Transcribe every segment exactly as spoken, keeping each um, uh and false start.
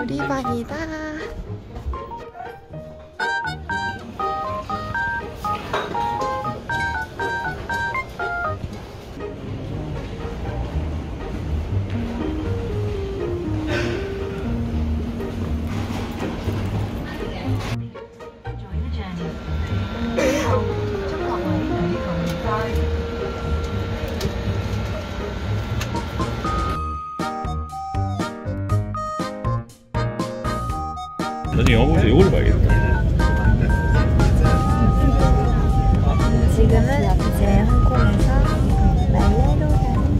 놀이방이다. 나중에 영화 보면서 이걸 봐야겠다. 지금은 이제 홍콩에서 말레로 가는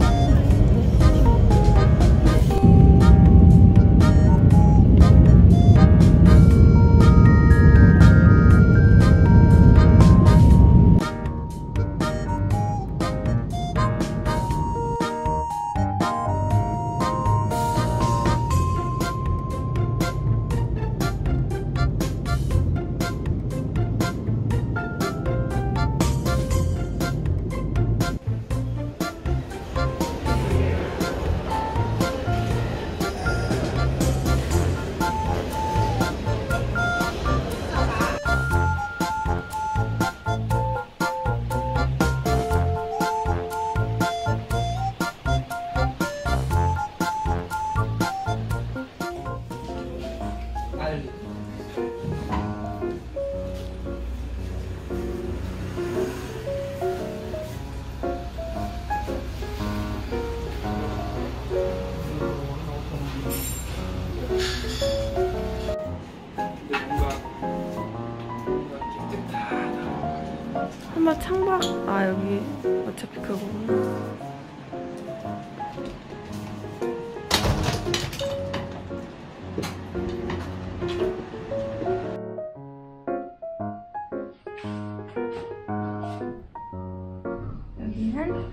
한번 창밖. 아 여기 어차피 그거구나. 여기는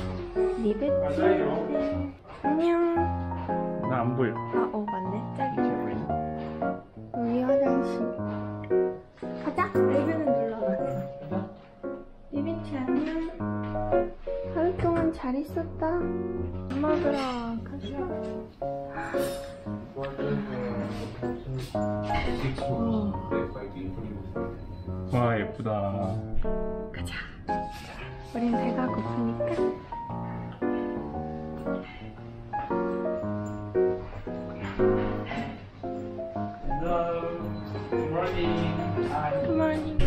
리뷰. 안녕. 나 안 보여. 아, 어 맞네. 저기 여기 화장실. 가자. 리뷰는 눌러놨어. 리뷰치 안녕. 하루 동안 잘 있었다. 엄마들아 가자. 와 예쁘다. 가자. 우린 배가 고프니까. Good morning. Good morning.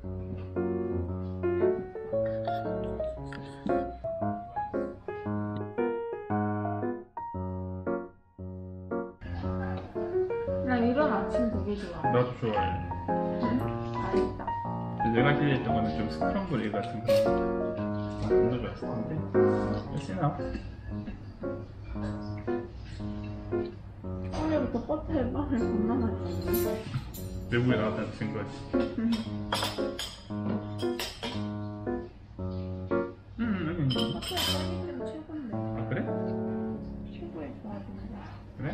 나 이런 아침 되게 좋아. 나도 좋아해. 응? 알겠다. 내가 기대했던 거는 좀 스크럼블 에그 같은 거. 좀 더 좋았을 텐데. 역시나. 오늘부터 버터에 빵을 겁나 많이 먹는데. 외국에 나왔다는 증거지. 응. 음, 여기. 버터에 빵이 최고인데. 아 그래? 최고의 조합인데. 그래?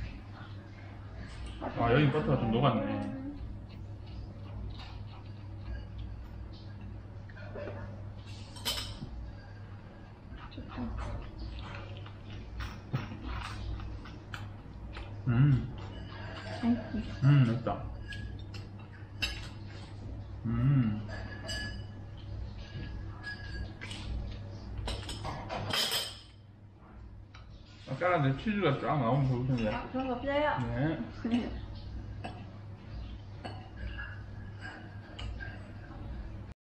아 여기 버터가 좀 녹았네. 좋다. 음, 맛있지? 음, 맵다. 음. 아까 내 치즈가 쫙 나오는 거 보셨냐? 아, 그런 거 없어요? 네.